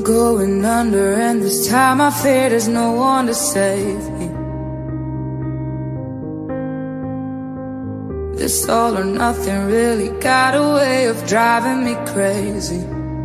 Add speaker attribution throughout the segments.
Speaker 1: going under, and this time I fear there's no one to save me. This all or nothing really got a way of driving me crazy.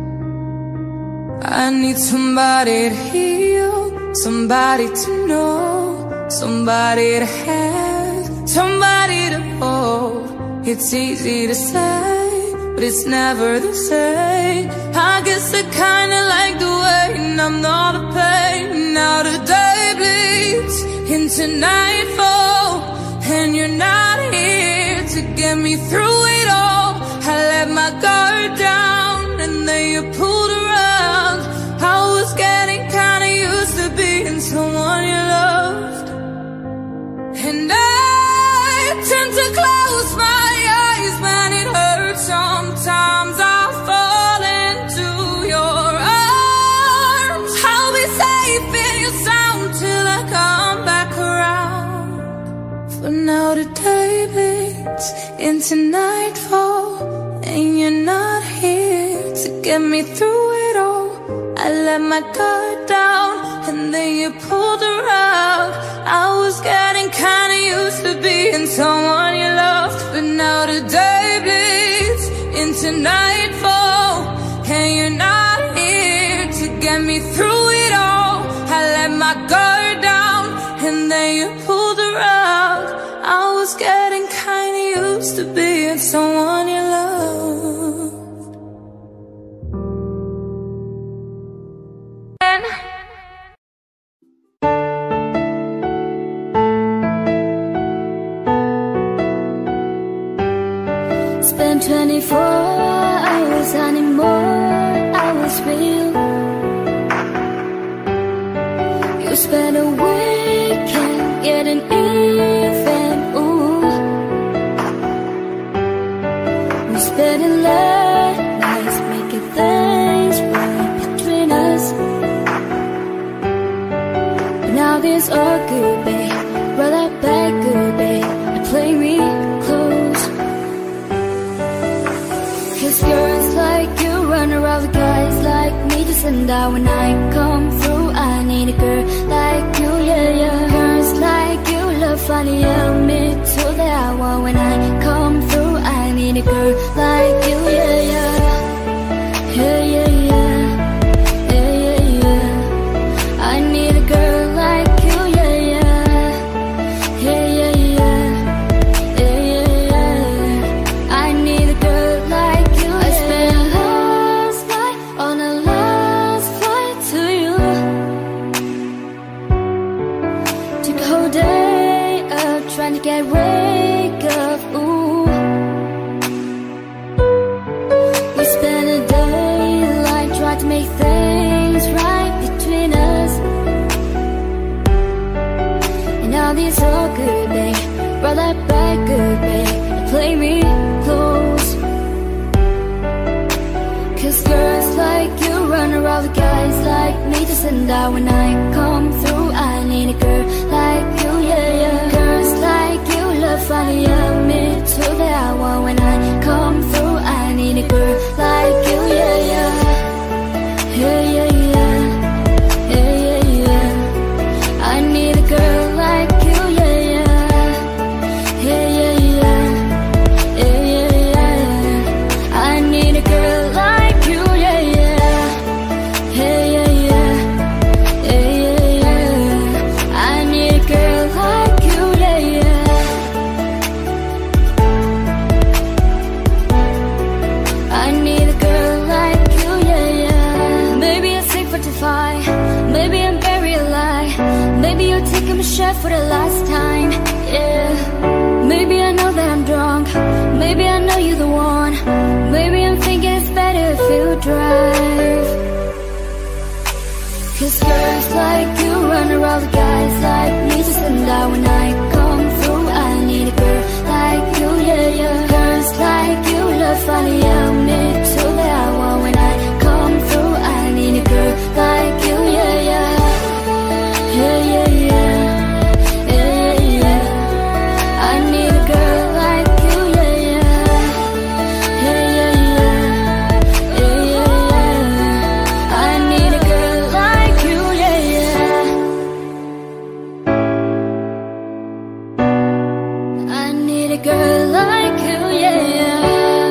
Speaker 1: I need somebody to heal, somebody to know, somebody to have, somebody to hold. It's easy to say, but it's never the same. I guess I kinda like the way I'm not a pain. Now the day bleeds into nightfall, and you're not here to get me through it all. I let my guard down, and then you pulled around. I was getting kinda used to being someone you loved, and I tend to close my eyes when it hurts. Sometimes I fall into your arms. I'll be safe in your sound till I come back around. For now the day bleeds into nightfall, and you're not here to get me through it all. I let my guard down, and then you pulled around. I was getting kinda used to being someone you loved, but now the day bleeds into nightfall, and you're not here to get me through it all. I let my guard down, and then you pulled around. I was getting kinda used to being someone you loved.
Speaker 2: Spend 24 hours, I need more hours with you. You spend a weekend getting even, ooh. We spending late nights making things right between us. But now this all good, babe. Roll that back good, babe, and play me close. Cause girls like you run around with guys like me to send out. When I come through, I need a girl like you, yeah, yeah. Girls like you love funny, yeah, me too, that I want. When I come through, I need a girl like you, yeah, yeah. Yeah, yeah, yeah. Yeah, yeah, yeah. I need a girl like you, yeah, yeah. Yeah, yeah, yeah. Yeah, yeah, yeah. I need a girl like you. I spent last night on a last flight to you. Took a whole day up trying to get wake up, ooh. We spent a daylight trying to make things right between us. And now this all good, babe. Roll that back good, babe, and play me close. Cause girls like you run around with guys like me to send out. When I come through, I need a girl like you, yeah, yeah. Girls like you love funny, yeah, me too, that I want. When I come through, I need a girl like you, yeah, yeah. Yeah, yeah, yeah. Yeah, yeah, yeah. I need a girl like you, yeah, yeah. Yeah, yeah, yeah. Yeah, yeah, yeah. I need a girl like you, yeah, yeah. Yeah, yeah, yeah. Yeah, yeah, yeah. I need a girl like you, yeah, yeah. I need a girl like you, yeah, yeah. Maybe I'm sick for defy, maybe I'm buried alive. Maybe you're taking my shot for the last time, yeah. Maybe I know that I'm drunk, maybe I know you're the one. Maybe I'm thinking it's better if you drive. Cause girls like you run around with guys like me to send out. When I come through, I need a girl like you, yeah, yeah. Girls like you love funny, yeah, me too, that I want. When I come through, I need a girl like you, yeah, yeah. Yeah, yeah, yeah. Yeah, yeah, yeah. I need a girl like you, yeah, yeah. Yeah, yeah, yeah. Yeah, yeah, yeah. I need a girl a girl like you, yeah.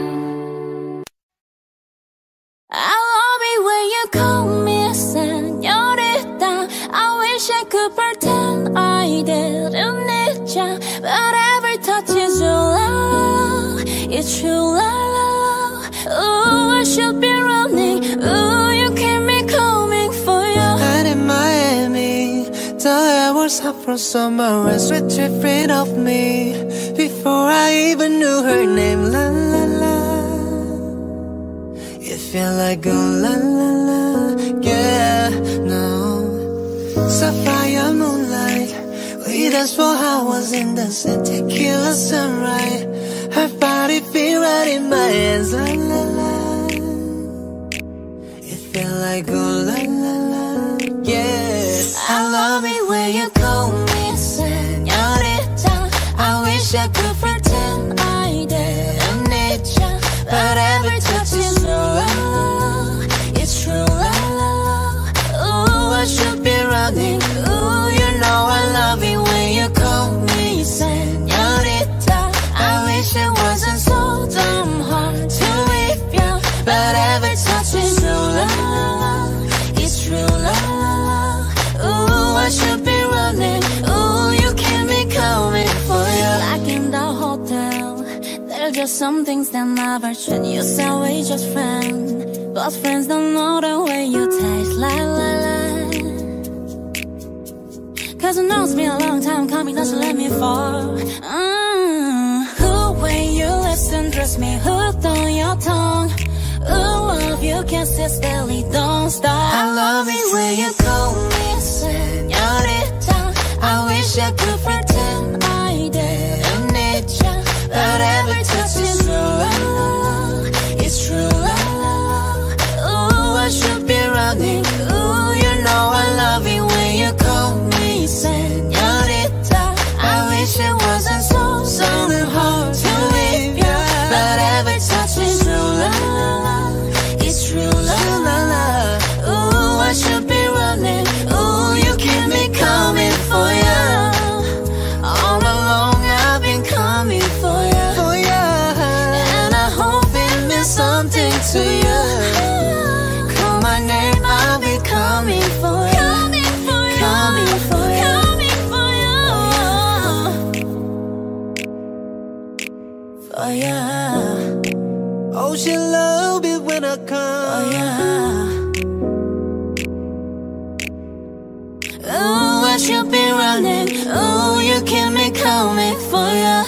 Speaker 2: I love it when you call me a señorita. I wish I could pretend I didn't need ya, but every touch is your love, it's true love. Ooh, I should be running. Ooh, you keep me coming for you.
Speaker 3: And in Miami, the air was hot from summer and sweat dripping off me before I even knew her name. La la la, it felt like oh la la la, yeah, no. Sapphire moonlight, we danced for hours in the sun, tequila sunrise. Her body feel right in my hands, la la la. It felt like oh la la la, yeah.
Speaker 2: I love it when you call me señorita. I wish I could pretend I didn't need ya, but every touch is your love, it's true love. Ooh, I should be running. Ooh, you know I love it when you call me señorita. I wish it wasn't so damn hard to leave you, but every touch is true love, it's true love. Ooh, I should be running. Ooh, you keep me coming for you. Like in the hotel, there are just some things that never change. You say we just friends, but friends don't know the way you taste. La la la. Cause I know it's been a long time coming, doesn't let me fall. Who when you listen, trust me, hooked on your tongue. Ooh, love you can't sit still, it don't stop. I love it when you call me señorita. I wish I could pretend I didn't need ya, but every touch is true love, it's true love. Ooh, I should be running. Ooh, you know I love it when you call me señorita. I wish it wasn't so damn hard to leave ya, but every touch is true love, it's true love. Ooh, I should be running. Ooh, you keep me coming for ya. All along I've been coming for ya, and I hope it means something to you. Call my name, I'll be coming for ya, coming for ya, coming for ya, for ya.
Speaker 3: Oh, she love it when I come.
Speaker 2: Oh yeah. Ooh, I should be running. Ooh, you keep me coming for ya.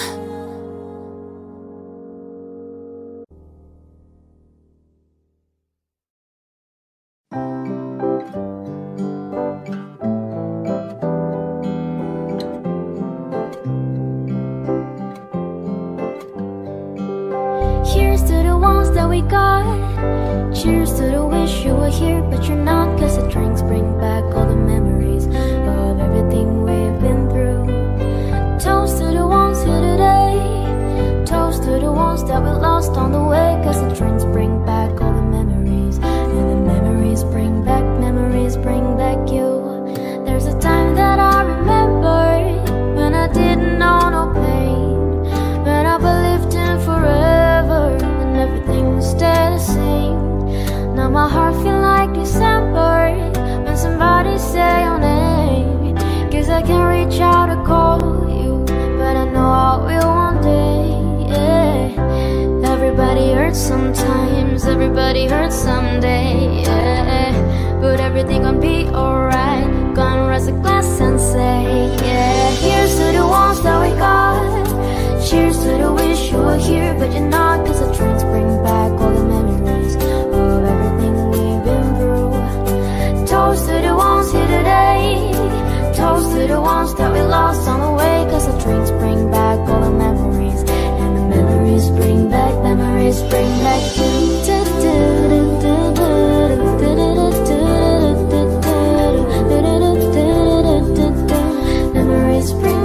Speaker 2: Here's to the ones that we got. Cheers to the wish you were here, but you're not. Cause the drinks bring back all the memories of everything we've been through. Toast to the ones here today. Toast to the ones that we lost on the way. Cause the drinks bring back all the memories, and the memories bring back you. There's a time that I remember when I didn't know no pain, when I believed in forever and everything would stay the same. Now my heart feel like December when somebody say your name. Cause I can't reach out to call you, but I know I will one day, yeah. Everybody hurts sometimes, everybody hurts someday, yeah. But everything gon' be alright. Gonna raise a glass and say, yeah. Here's to the ones that we got. Cheers to the wish you were here, but you're not. Cause the drinks bring back all the memories of everything we've been through. Toast to the ones here today. Toast to the ones that we lost on the way. Cause the drinks bring back all the memories, and the memories bring back you. Memories bring back you. Memories bring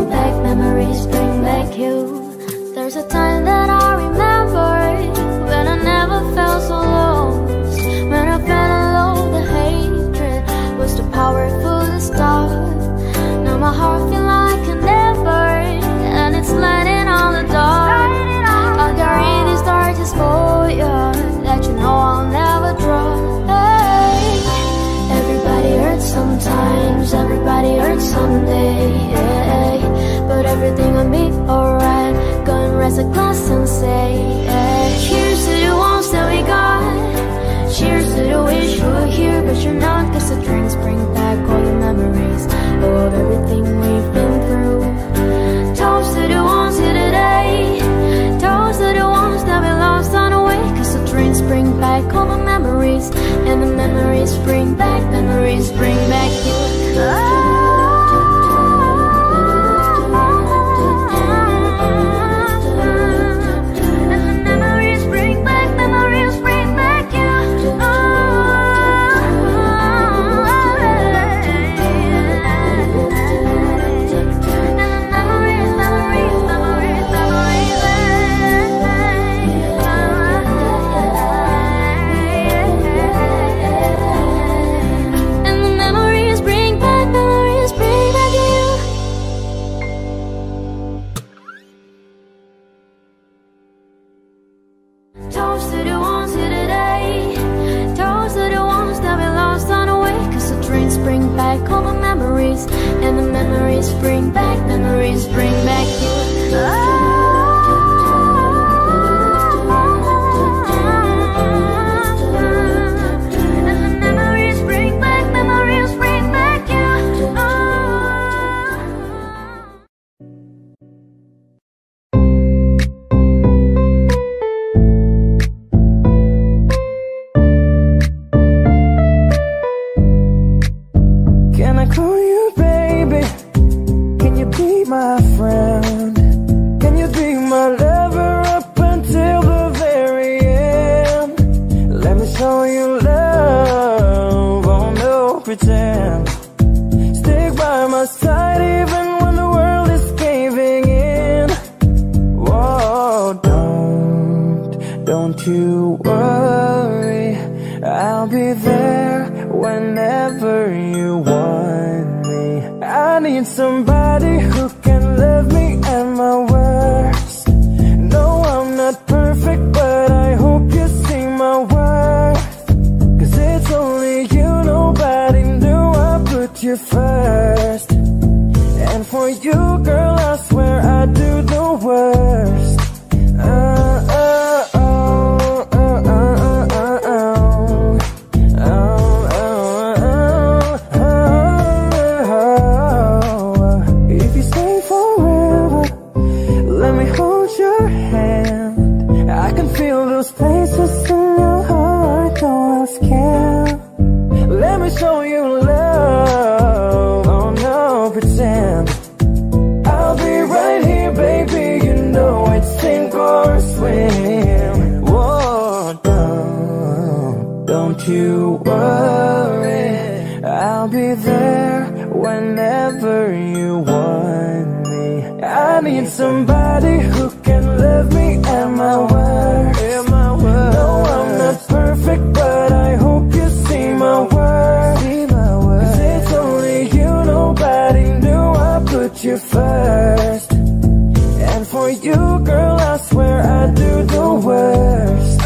Speaker 2: memories bring back you.
Speaker 4: Toast to the ones here today. Toast to the ones that we lost on the way. Cause the drinks bring back all the memories, and the memories bring back you.
Speaker 3: Can I call you baby? Can you be my friend? Can you be my lover up until the very end? Let me show you love, oh no pretend. Stick by my side even when the world is caving in. Whoa, don't you worry, I'll be there whenever you want me. I need somebody who can love me at my worst. No, I'm not perfect, but I hope you see my worth. Cause it's only you, nobody knew I put you first. And for you, girl, I swear I do the worst. Show you love, oh no pretend. I'll be right here baby, you know it's sink or swim. Whoa, don't you worry, I'll be there whenever you want me. I need somebody who can love me at my worst. No, I'm not perfect, but I hope you see my worth. Cause it's only you, nobody knew I put you first. And for you, girl, I swear I do the worst.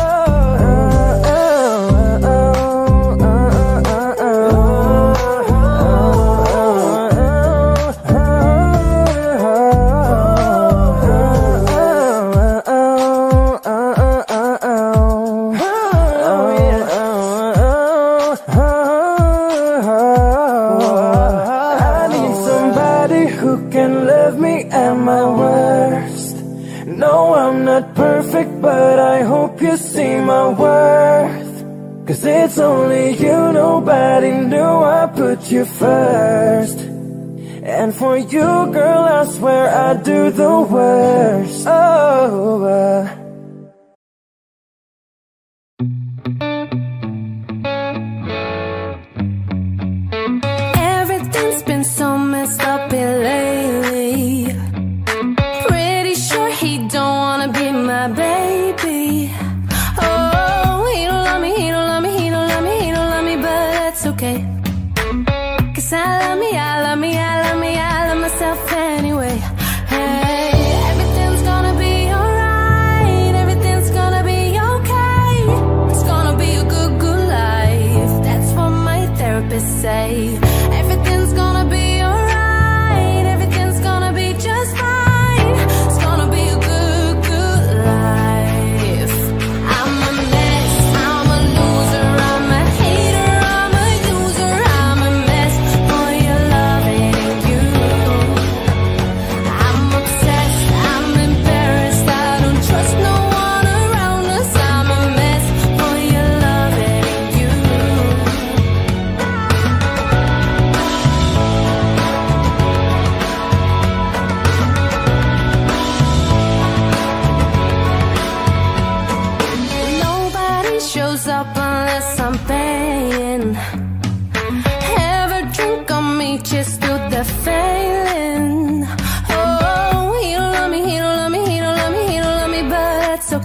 Speaker 3: But I hope you see my worth. Cause it's only you, nobody knew I put you first. And for you, girl, I swear I do the worst.
Speaker 4: Everything's been so messed up here lately. Pretty sure he don't wanna be my baby. Oh, he don't love me, he don't love me, he don't love me, he don't love me, but that's okay. Cause I love me, I love me, I love me, I love myself anyway. Hey, everything's gonna be alright.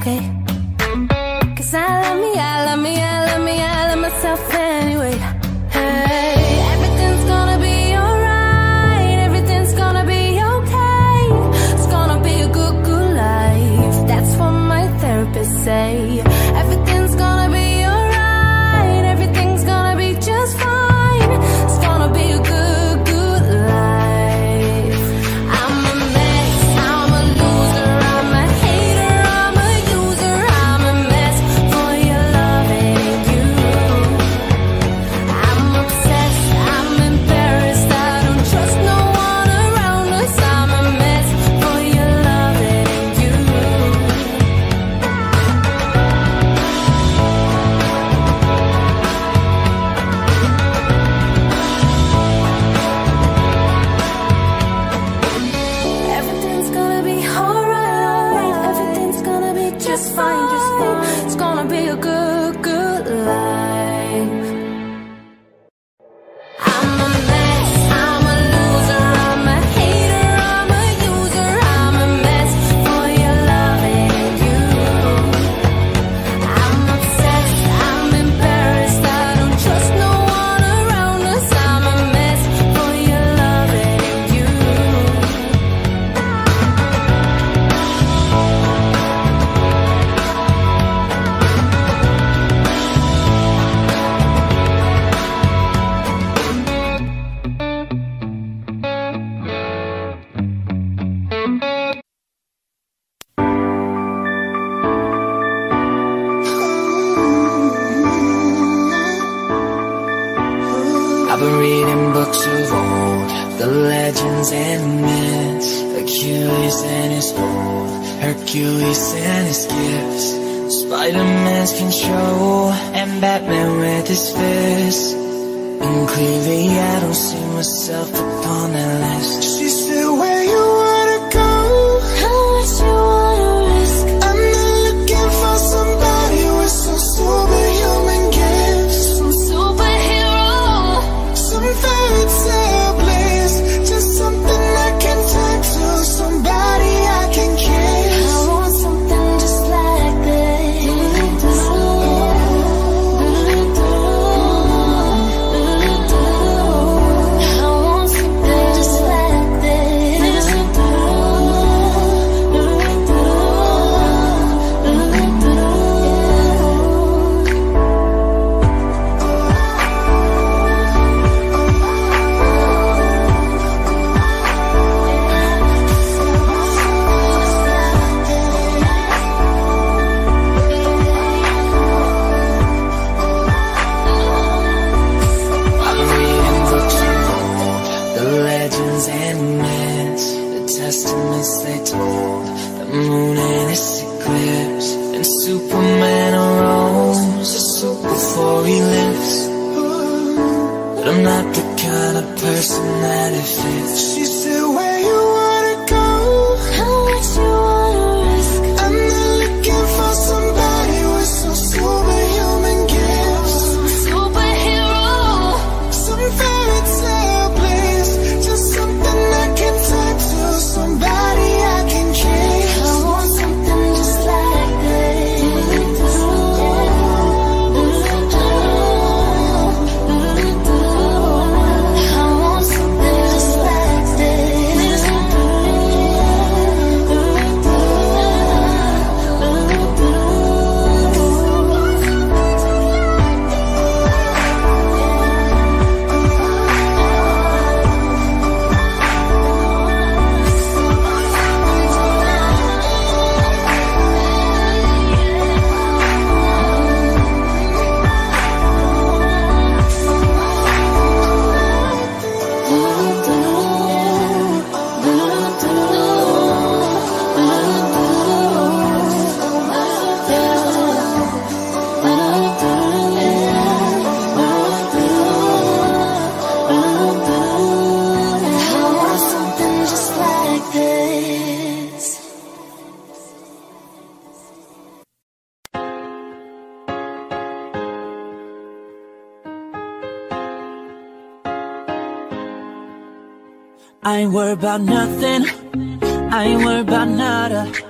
Speaker 4: okay? 'Cause I love me, I love me, I love me, I love myself anyway. Hey, everything's gonna be alright, everything's gonna be okay. It's gonna be a good, good life. That's what my therapist say. Everything's gonna be alright, everything's gonna be just fine. It's gonna be a good, good life. I'm a mess, I'm a loser, I'm a hater, I'm a user, I'm a mess for your loving you. I'm obsessed, I'm embarrassed, I don't trust no one around us. I'm a mess for your loving you. Everything's gonna be alright, everything's gonna be just fine, just fine. It's gonna be a good, good life. I'm a mess, I'm a loser, I'm a hater, I'm a user, I'm a mess for your loving you. I'm obsessed, I'm embarrassed, I don't trust no one around us. I'm a mess for your loving you.
Speaker 3: I've been reading books of old, the legends and myths, Achilles and his hold, Hercules and his gifts, Spider-Man's control, and Batman with his fists. And clearly I don't see myself upon that list. She said, where you wanna go?
Speaker 2: How much you wanna risk?
Speaker 3: I'm not looking for somebody with some superhuman gifts,
Speaker 2: Some superhero.
Speaker 3: some fairy tale bliss, just something I can turn to, somebody I can kiss.
Speaker 2: I want something just like this. I want something just like this.
Speaker 3: I've been reading books of old, the legends and myths, the testaments they told, the moon and its eclipse, and Superman arose a soup before he lives. But I'm not the kind of person that it fits. She said, where you wanna go?
Speaker 2: How much you wanna risk?
Speaker 3: I'm not looking for somebody with some superhuman gifts,
Speaker 2: Superhero.
Speaker 3: some fairy tale bliss, just something I can turn to, somebody I can kiss.
Speaker 2: I want something just like this. I want something just like this.
Speaker 5: I ain't worried about nothing, I ain't worried about nada.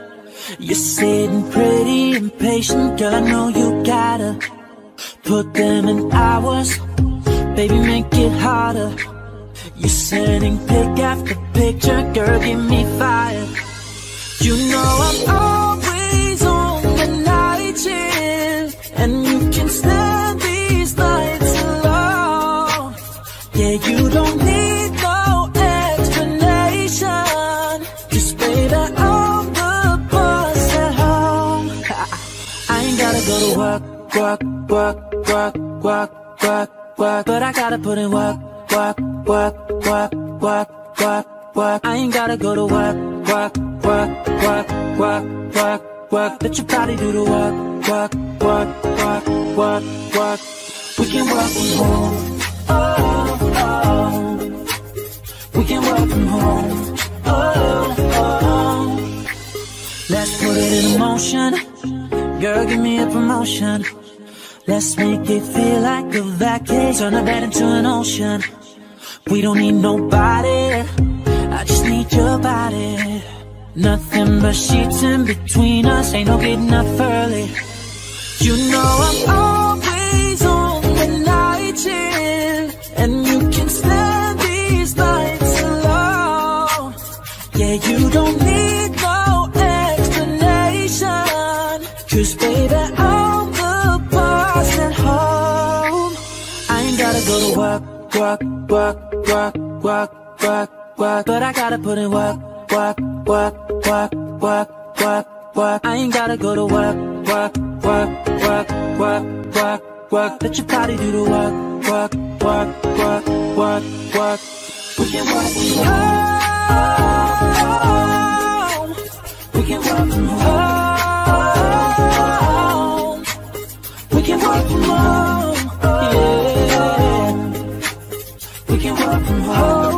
Speaker 5: You're sitting pretty impatient, girl, I know you gotta put them in hours, baby, make it harder. You're sending pic after picture, girl, give me fire. You know I'm always on the night shift, and you can stand these nights alone. Yeah, you don't need no explanation, just baby, I'm the boss at home. I ain't gotta go to work, work, work, work, work, work, work, but I gotta put in work, work, work, work, work, work, work. I ain't gotta go to work, work, work, work, work, work, work. Let your body do the work, work, work, work, work, work. We can work from home, oh, oh. We can work from home, oh, oh. Let's put it in motion, girl, give me a promotion. Let's make it feel like a vacation, turn a bed into an ocean. We don't need nobody, I just need your body. Nothing but sheets in between us, ain't no getting up early. You know I'm always on the night shift, and you can stand these nights alone. Yeah, you don't need no explanation, 'cause baby, I'm the boss at home. I ain't gotta go to work, work, work, work, work, work, work, but I gotta put in work, work, work, work, work, work, work. I ain't gotta go to work, work, work, work, work, work, work. Let your body do the work, work, work, work, work, work. We can work from home. We can work from home. We can work from home. Yeah. We can work from home.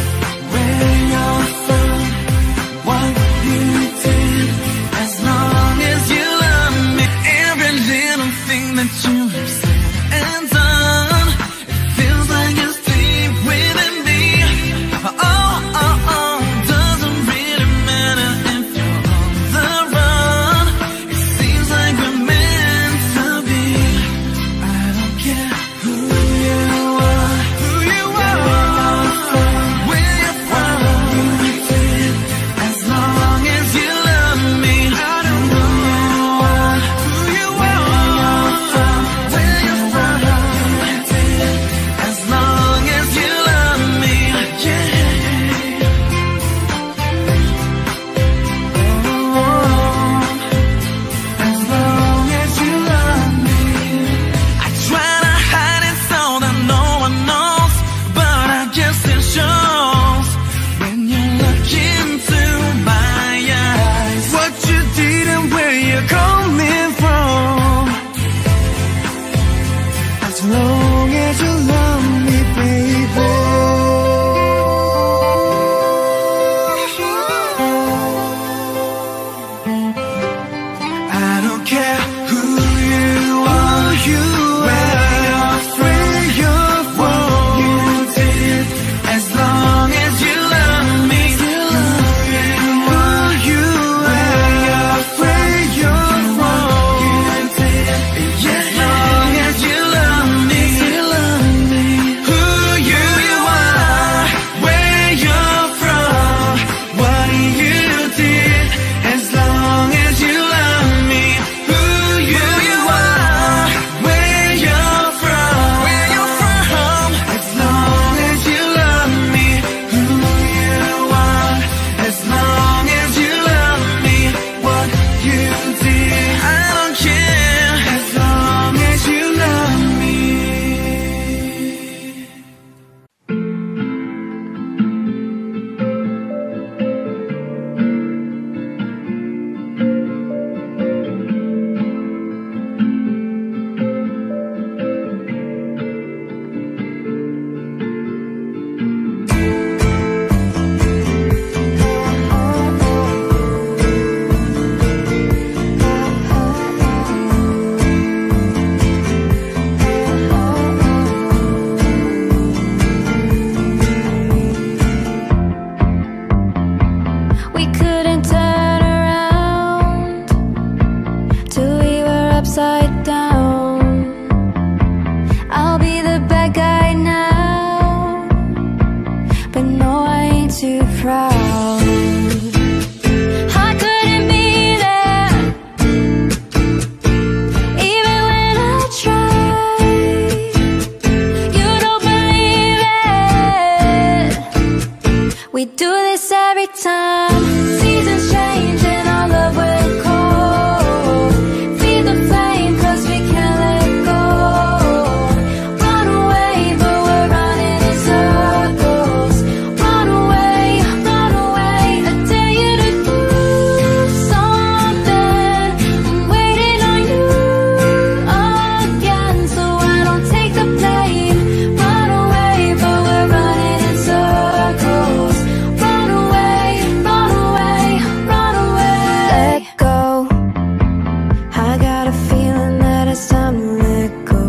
Speaker 3: What you did, as long
Speaker 2: proud. I couldn't be there, even when I tried. You don't believe it. We do this every time. Seasons change and our love will cold. Feed the flame 'cause we can't let go. Run away, but we're running in circles. Run away, I dare you to do something. I'm waiting on you again, so I don't take the blame. Run away, but we're running in circles. Run away, run away, run away. Let go. I got a feeling that it's time to let go.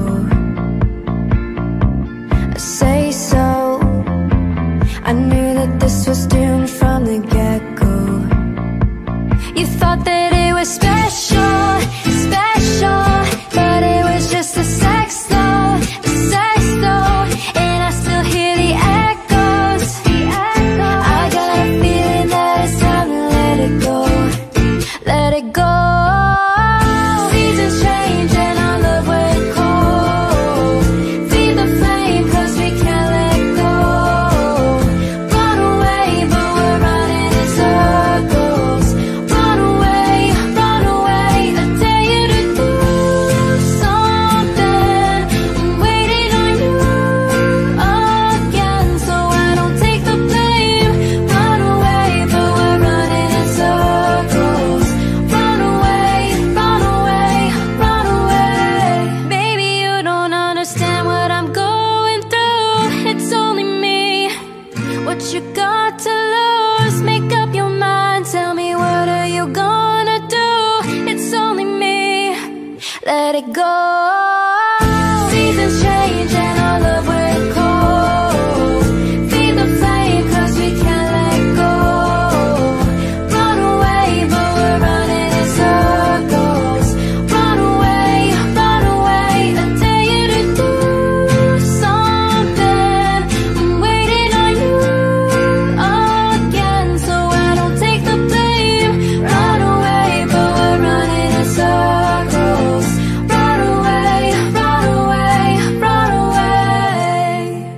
Speaker 2: I say so. I knew that this was doomed from the get-go. You thought that it was special, special, but it was just a sex though, and I still hear the echoes. I got a feeling that it's time to let it go, let it go. Seasons change and our love will cold. Feed the flame 'cause we can't let go. Run away, but we're running in circles. Run away, I dare you to do something. I'm waiting on you again, so I don't take the blame. Run away, but we're running in circles. Run away, run away, run away. Baby, you don't understand what I'm going through. It's only me. What you got to lose? Make up your mind. Tell me, what are you gonna do? It's only me. Let it go. Seasons change and our love will cold. Feed the flame 'cause we can't let go. Run away, but we're running in circles. Run away, I dare you to do something. I'm waiting on you again, so I don't take the blame. Run away, but we're running in circles. Run away, run away, run away.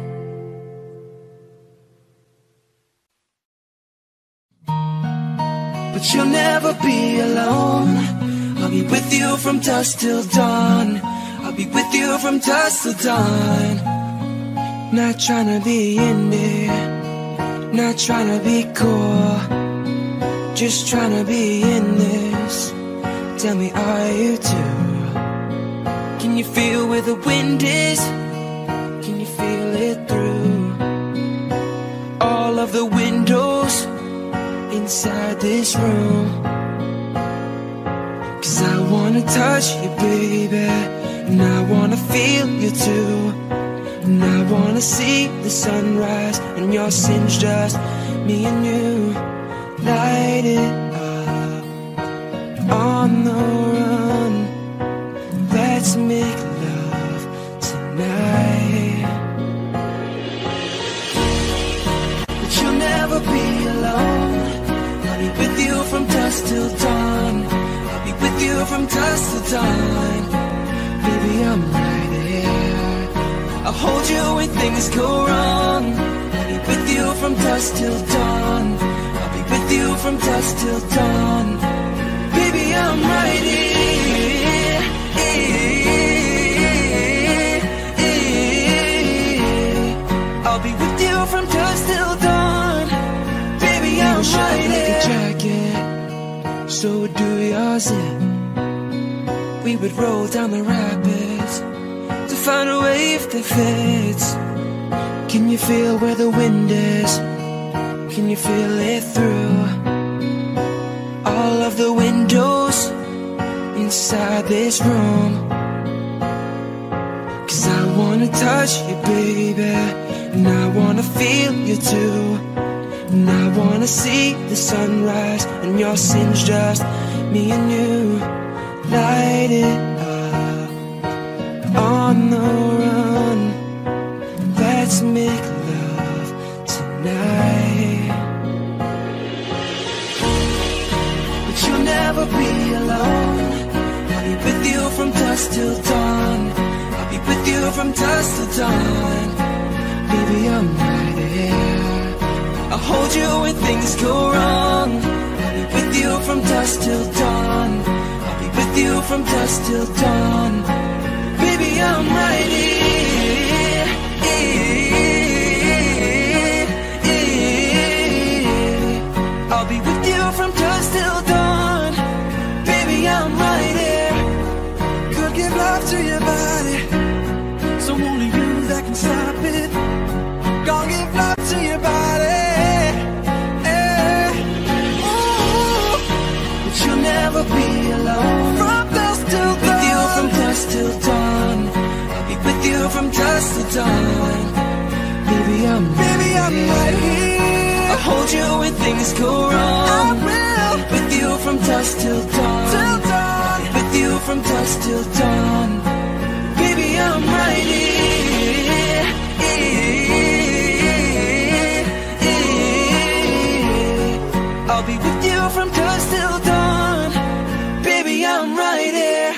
Speaker 3: But you'll never be alone. I'll be with you from dusk till dawn. I'll be with you from dusk till dawn. Not trying to be in there, not trying to be cool, just trying to be in this. Tell me, are you too? Can you feel where the wind is? Can you feel it through all of the windows inside this room? 'Cause I wanna touch you, baby, and I wanna feel you too. And I wanna see the sunrise and your sins, just me and you. Light it up on the run. Let's make love tonight. But you'll never be alone. I'll be with you from dusk till dawn. I'll be with you from dusk till dawn. Baby, I'm right here. I'll hold you when things go wrong. I'll be with you from dusk till dawn. I'll be with you from dusk till dawn. Baby, I'm right here. I'll be with you from dusk till dawn. Baby, I'm right here. Like a jacket, so do yours in. We would roll down the rapids to find a wave that fits. Can you feel where the wind is? Can you feel it through all of the windows inside this room? 'Cause I wanna touch you, baby, and I wanna feel you too. And I wanna see the sunrise and your sins, just me and you. Light it up on the run. Let's make love tonight.
Speaker 5: be alone. I'll be with you from dusk till dawn. I'll be with you from dusk till dawn. Baby, I'm right here. I'll hold you when things go wrong. I'll be with you from dusk till dawn. I'll be with you from dusk till dawn. Baby, I'm right here. I'll be with you from dusk till dawn. Baby, I'm right here. Could give love to your body, so only you that can stop it. Gonna give love to your body, Ooh. But you'll never be alone. From dusk till dawn. With you from dusk till dawn. I'll be with you from dusk till dawn. Baby, I'm right here. I'll hold you when things go wrong. I will. With you from dusk till dawn. Till dawn. With you from dusk till dawn. Baby, I'm right here. I'll be with you from dusk till dawn. Baby, I'm right here.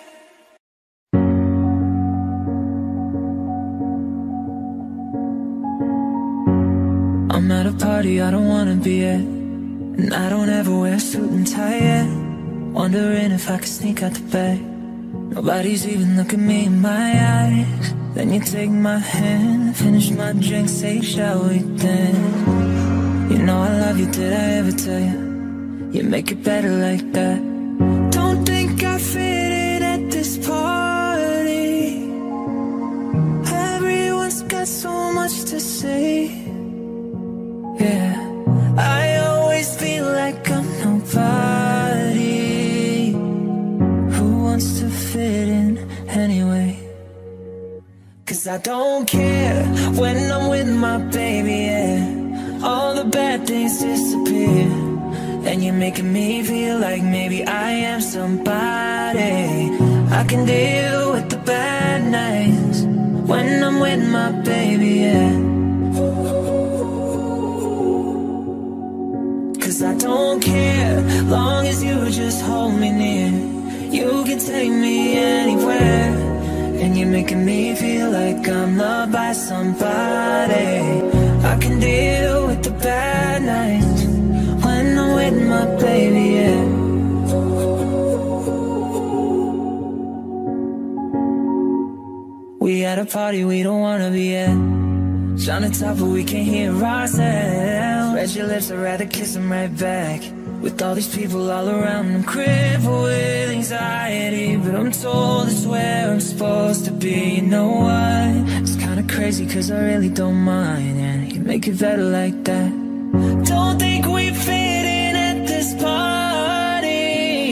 Speaker 5: I'm at a party I don't wanna be at, and I don't ever wear a suit and tie yet. Wondering if I could sneak out the back. Nobody's even looking me in my eyes. Then you take my hand, finish my drink, say shall we dance? You know I love you, did I ever tell you? You make it better like that. Don't think I fit in at this party. Everyone's got so much to say. Yeah, I always feel like I'm nobody. Who wants to fit in anyway? 'Cause I don't care when I'm with my baby, yeah. All the bad things disappear, and you're making me feel like maybe I am somebody. I can deal with the bad nights when I'm with my baby, yeah. 'Cause I don't care, long as you just hold me near. You can take me anywhere, and you're making me feel like I'm loved by somebody. I can deal with the bad nights when I'm with my baby, yeah. We at a party we don't wanna be at, trying to talk but we can't hear ourselves. Read your lips, I'd rather kiss them right back. With all these people all around, I'm crippled with anxiety, but I'm told it's where I'm supposed to be. You know what? It's kinda crazy 'cause I really don't mind, and you make it better like that. Don't think we fit in at this party.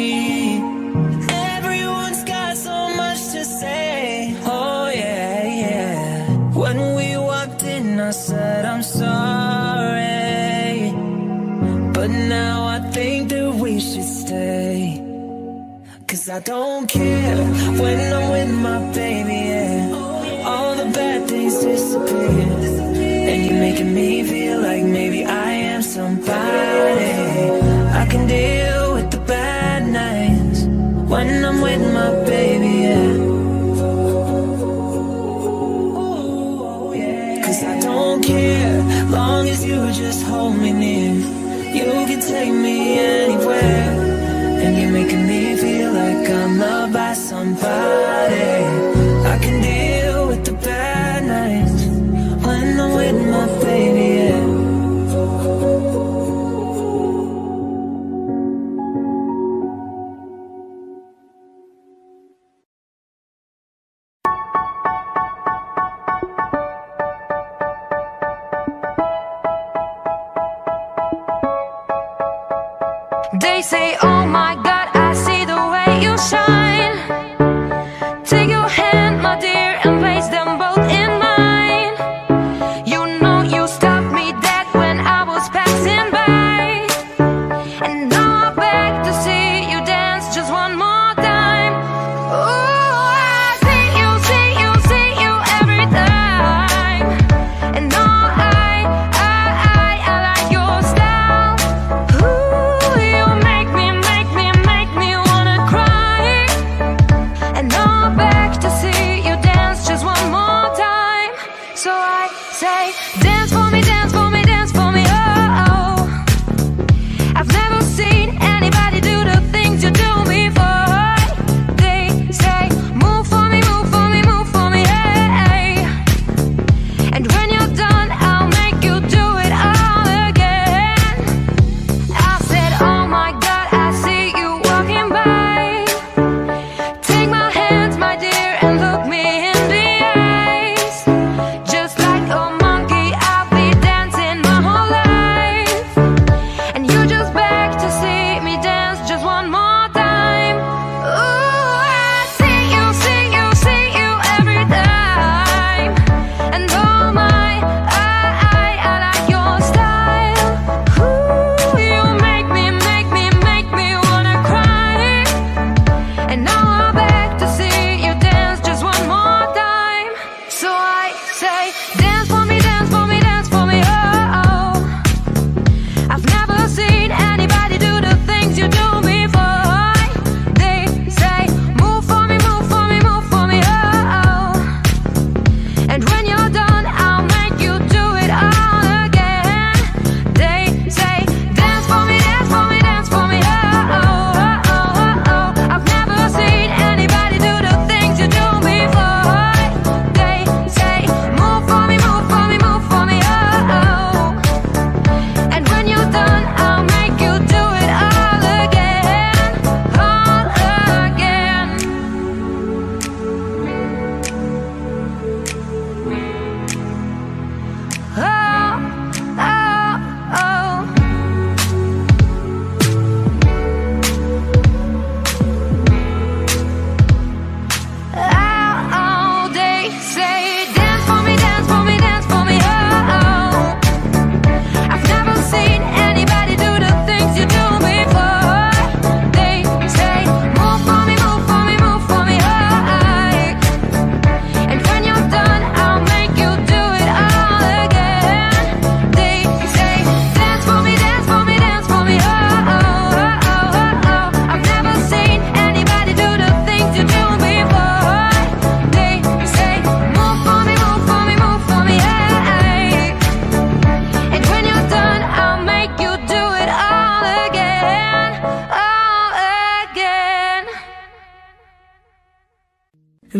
Speaker 5: Everyone's got so much to say. Oh yeah, yeah. When we walked in, I said I'm sorry, but now I think that we should stay. 'Cause I don't care when I'm with my baby, yeah. All the bad things disappear, and you're making me feel like maybe I am somebody. I can deal with the bad nights when I'm with my baby, yeah. 'Cause I don't care, long as you just hold me near. You can take me anywhere, and you're making me feel like I'm loved by somebody. I can deal with the bad nights when I'm with my baby, yeah.
Speaker 1: They say, oh my God, I see the way you shine. Take your hand, my dear, and place them both in mine. You know you stopped me dead when I was passing by, and now I beg to see you dance just one more time. Ooh, I see you every time, and no, I like your style. Ooh, you make me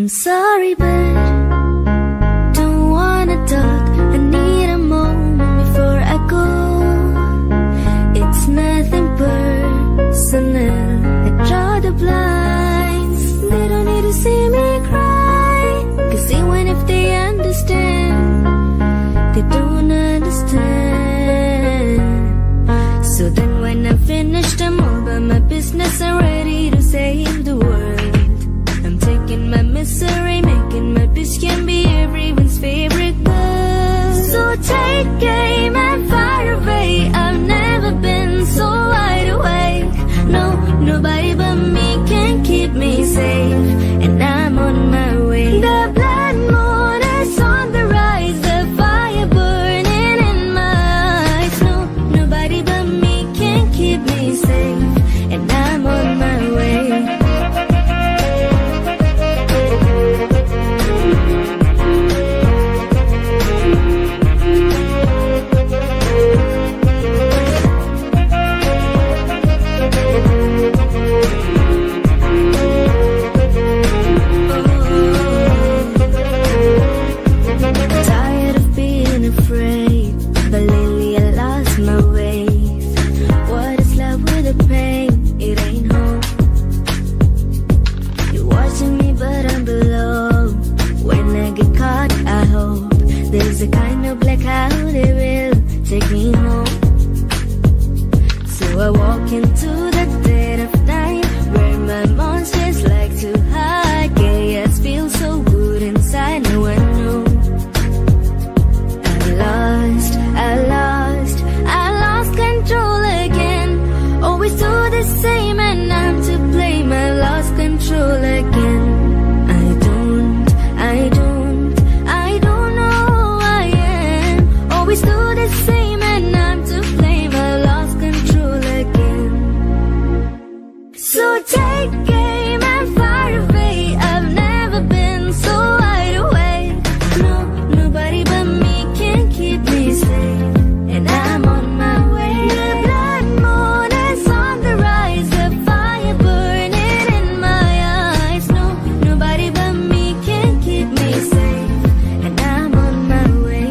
Speaker 2: I'm sorry, but don't wanna talk. I need a moment before I go. It's nothing personal. I draw the blinds. They don't need to see me cry, 'cause even if they understand, they don't understand. So then when I finish them all by my business, I'm ready to save the world. I'm taking my misery, making my bitch can be everyone's favorite girl. So take aim and fire away. I've never been so wide awake. No, nobody but me can keep me safe, and I'm on my way. The blood moon is on the rise, the fire burning in my eyes. No, nobody but me can keep me safe, and I'm on my way. Tired of being afraid, but lately I lost my way. What is love with the pain? It ain't home. You're watching me, but I'm below. When I get caught, I hope there's a kind of blackout that will take me home. So I walk into the dead of night, where my monsters like to hide. Chaos feels so good inside, no one knows. I lost control again. Always do the same and I'm to blame. I lost control again. I don't know who I am. Always do the same and I'm to blame. I lost control again. So take aim and fire away. I've never been so wide awake. No, nobody but me can keep me safe, and I'm on my way. The blood moon is on the rise, the fire burning in my eyes. No, nobody but me can keep me safe, and I'm on my way.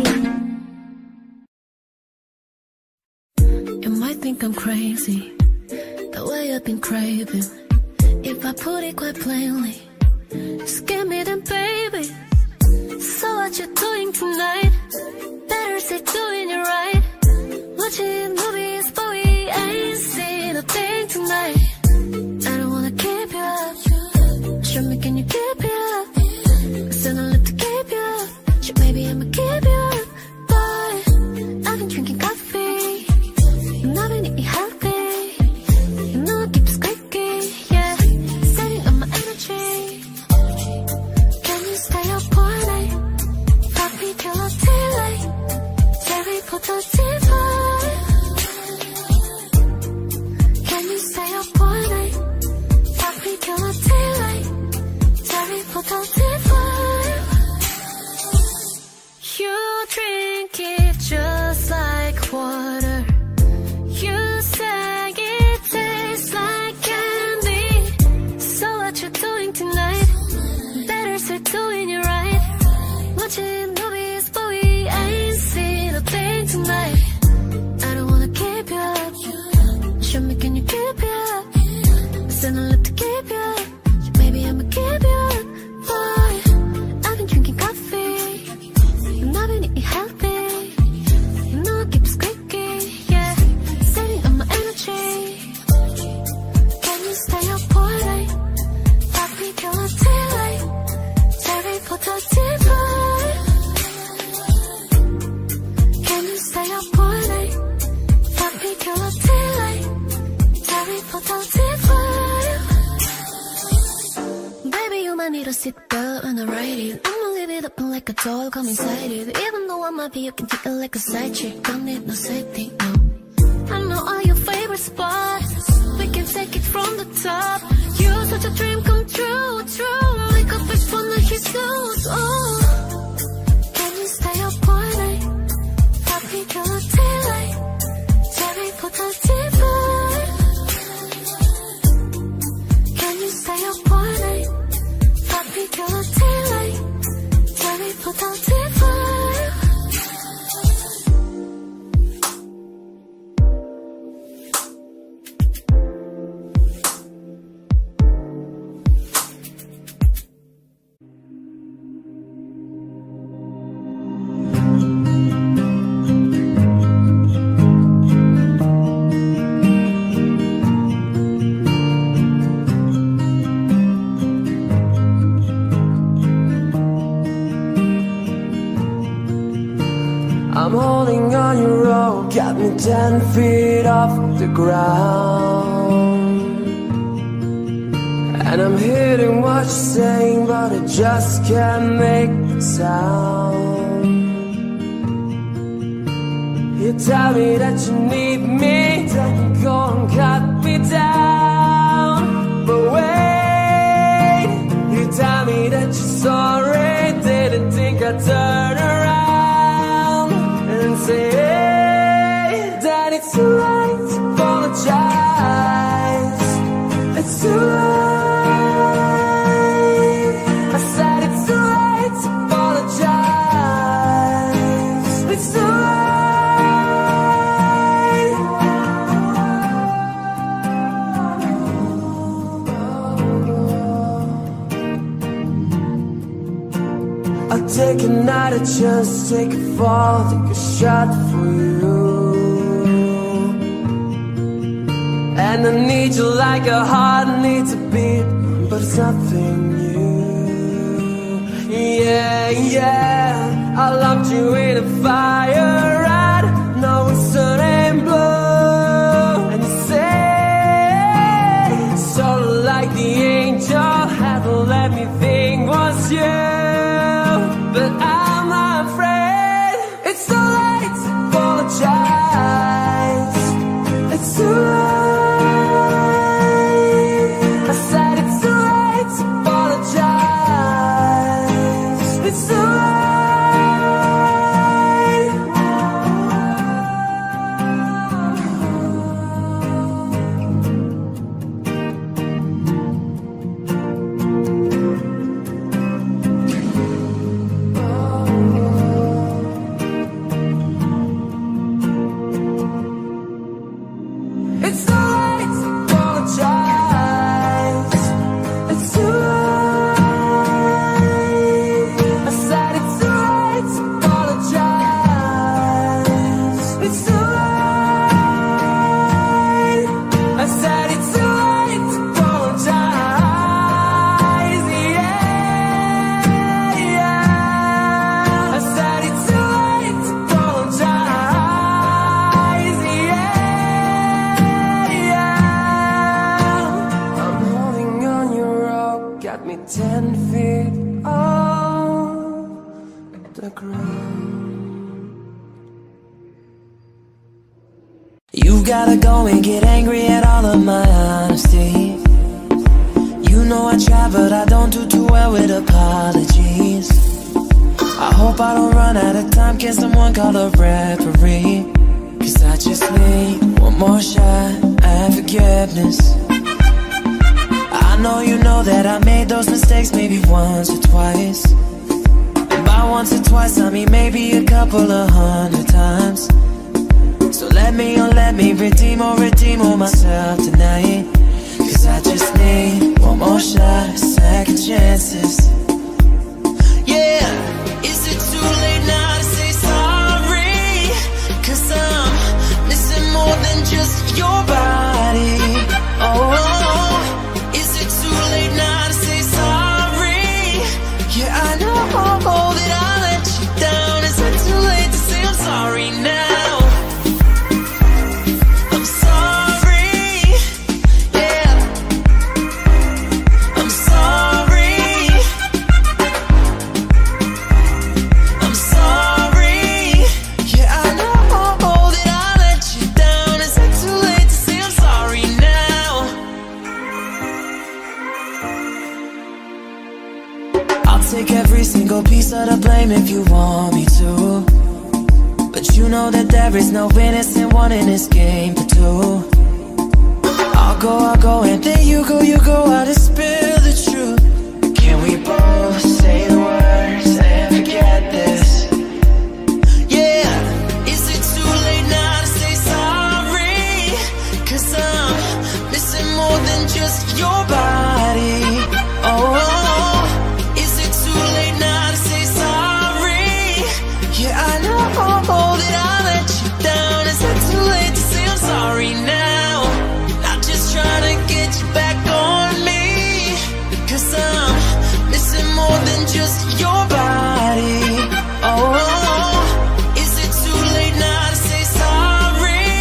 Speaker 4: You might think I'm crazy, the way I've been craving. If I put it quite plainly, just give me them, baby. So what you doing tonight? Better say doing it right. Watching movies, but we ain't seen a thing tonight. I don't wanna keep you up. Show me, can you keep it up? I said I love to keep you up. Shit, maybe I'ma keep you up. But I've been drinking coffee, and I've been eating healthy. You know it keeps squeaky, yeah. Setting up my energy. Can you stay up all night? Fuck me till I'm daylight. Terry put the TV. Can you stay up all night? Fuck me till I'm daylight. Terry put the TV. You drink it just like water. You say it tastes like candy. So what you doing tonight? Better start doing it right. Watching movies, but we ain't seen a thing tonight. I don't wanna keep you up. Show me, can you keep you up? I said I love to keep you up. Maybe I'ma keep you up. Boy, I've been drinking coffee, and I've been eating healthy. You know it keeps squeaky, yeah. Setting up my energy. Can you stay up all night? Fuck me till I'm daylight. Terry put the TV. Can you stay up all night? Fuck me till I'm daylight. Terry put the TV. Baby, you might need a seatbelt when I ride it. I'ma leave it open like a doll, come inside it. Even though I might be, you can take it like a side chick. Don't need no safety, no. I know all your favorite spots. We can take it from the top. You're such a dream come true, true. Wake up is fun like his nose, oh. Can you stay up all night? Fuck me till the daylight. Terry put the TV. Can you stay up all night? Fuck me till the daylight.
Speaker 5: 10 feet off the ground, and I'm hearing what you're saying, but I just can't make a sound. You tell me that you need me, then you go and cut me down. But wait, you tell me that you're sorry, didn't think I'd turn around and say, hey, that it's too late to apologize. It's too late. I said it's too late to apologize. It's too late. I'll take another chance, take a fall, take a shot for you. And I need you like a heart needs a beat, but it's nothing new. Yeah, yeah, I loved you in a fire red, now it's turning blue. And you say, sort of like the angel had to let me think was you. But I'm afraid it's too late to apologize. It's too late. I said it's too late to apologize. It's too late. It's too late to apologize. It's too late. I said it's too late to apologize. It's too late. I said it's too late to apologize. Yeah, yeah. I said it's too late to apologize. Yeah. I'm holding on your rope, got me 10 feet off the ground. You gotta go and get angry at all of my honesty. You know I try, but I don't do too well with apologies. I hope I don't run out of time, can someone call a referee? 'Cause I just need one more shot at forgiveness. I know you know that I made those mistakes maybe once or twice. And by once or twice I mean maybe a couple of 100 times. So let me redeem all myself tonight. 'Cause I just need one more shot, second chances. Yeah, is it too late now to say sorry? 'Cause I'm missing more than just your body. Oh, is it too late now to say sorry? Yeah, I know that I let you down. Is it too late to say I'm sorry now? I'm sorry, yeah. I'm sorry. I'm sorry, yeah, I know that I let you down. Is it too late to say I'm sorry now? I'll take every single piece of the blame if you want me to. But you know that there is no innocent one in this game for two. I'll go, and then you go out and spill the truth. Can we both say the words and forget this? Yeah, is it too late now to say sorry? 'Cause I'm missing more than just your body. Oh, is it too late now to say sorry? Yeah, I know that I let you down. Is it too late to say I'm sorry now? I'm just trying to get you back on me. 'Cause I'm missing more than just your body. Oh, is it too late now to say sorry?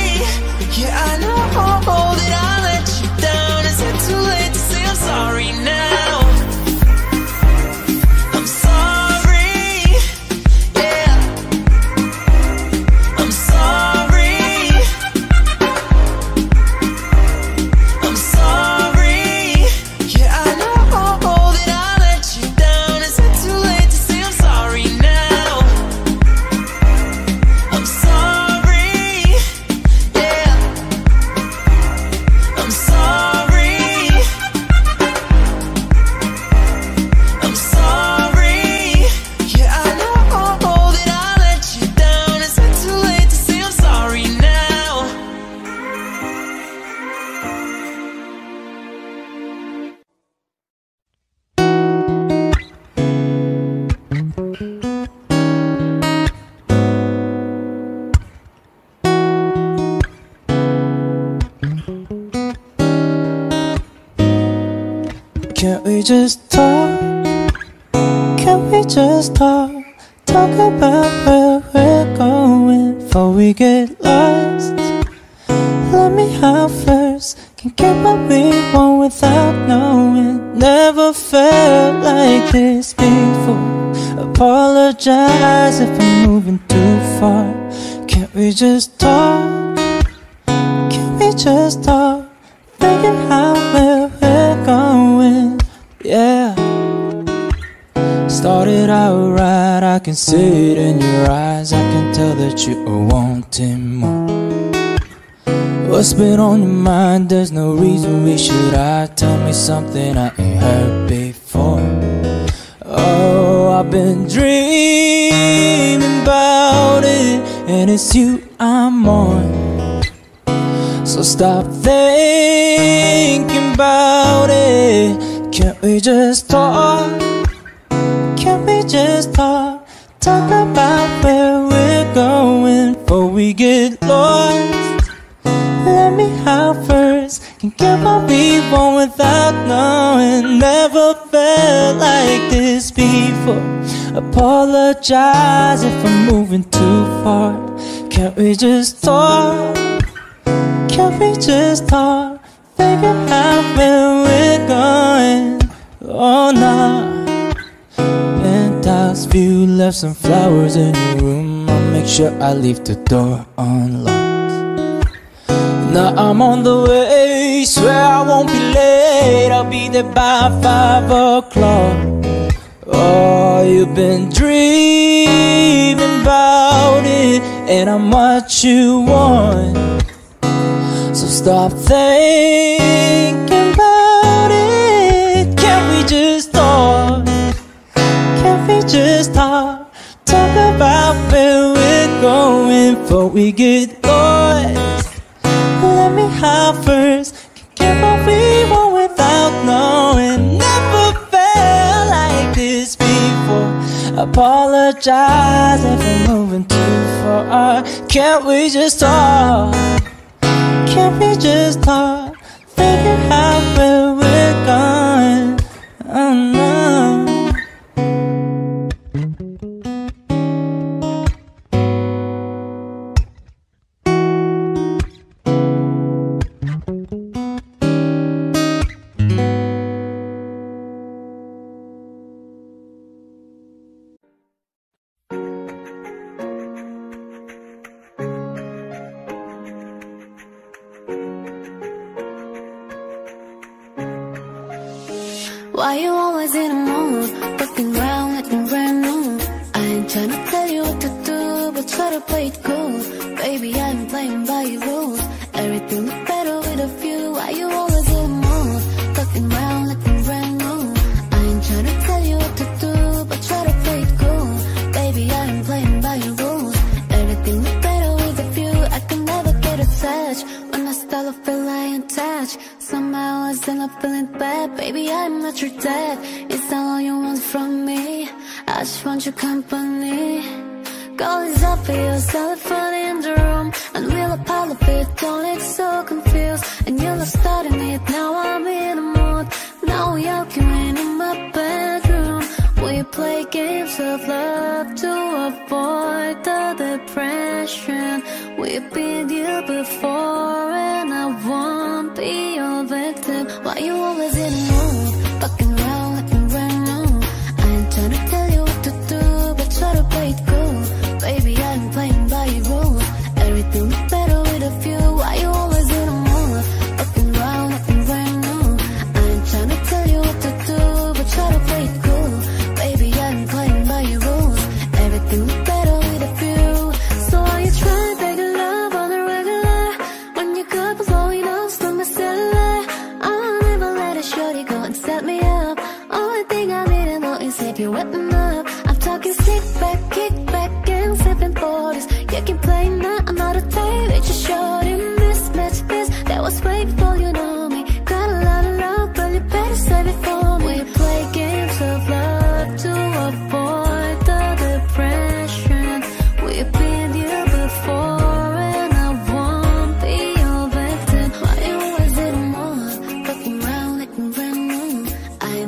Speaker 5: Can't we just talk? Can't we just talk? Talk about where we're going before we get lost. Let me out first. Can get what we want without knowing. Never felt like this before. Apologize if I'm moving too far. Can't we just talk? Can we just talk? Figure out where we're going. Yeah. Started out right, I can see it in your eyes. I can tell that you are wanting more. What's been on your mind? There's no reason we should hide. Tell me something I ain't heard before. Oh, I've been dreaming about it, and it's you I'm on. So stop thinking about it. Can't we just talk? Can't we just talk? Talk about where we're going before we get lost. Let me out first. Can get what we want without knowing. Never felt like this before. Apologize if I'm moving too far. Can't we just talk? Can't we just talk? Figure out where we're going. Oh no. Penthouse view, left some flowers in your room. I'll make sure I leave the door unlocked. Now I'm on the way, swear I won't be late. I'll be there by 5 o'clock. Oh, you've been dreaming about it, and I'm what you want. So stop thinking about it. Can't we just talk? Can't we just talk? Talk about where we're going before we get lost. Let me out first. Can get what we want without knowing. Never felt like this before. Apologize if I'm moving too far. Can't we just talk? Can't we just talk? Figure out where we're going. Oh no.
Speaker 2: Why you always in a mood? Looking round like a brand new. I ain't tryna tell you what to do, but try to play it cool. Baby, I ain't playing by your rules. Everything look better with a view. Why you always in a mood? Looking round like a brand new. I ain't tryna tell you what to do, but try to play it cool. Baby, I ain't playing by your rules. Everything look better with a view. I can never get attached. When I start to feel I ain't attached. Somehow I still up feeling bad. Baby, I'm not your dad. Is that all you want from me? I just want your company. Girl, it's obvious, elephant in the room. And we'll apart a bit, don't look so confused. And you're not starting it, now I'm in the mood. Now we arguing in my bedroom. We play games of love to avoid the depression. We've been here before and I won't be your victim. Why you always in the mood? Fucking around like a brand new. I ain't trying to tell you what to do, but try to play it cool. Baby, I ain't playing by your rules. Everything look better with a view. Why you always in the mood? Fucking around like a brand new. I ain't trying to tell you what to do, but try to play it cool. Baby, I ain't playing by your rules. Everything look better with a view. So why you trying to beg a love on the regular? When you got blowing up from my cellular, I'll never let a shorty go and set me up. Only thing I need to know is if you're wetting up. I'm talking sit back, kick back, and sipping 40s. You can play now, another day. It's just short in mismatch this. That was way before you know me. Got a lot of love, but you better save it for me. We play games of love to avoid the depression. We've been here before and I won't be your victim. Why you always in the mood? Fucking round like a brand new. I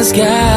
Speaker 5: sky.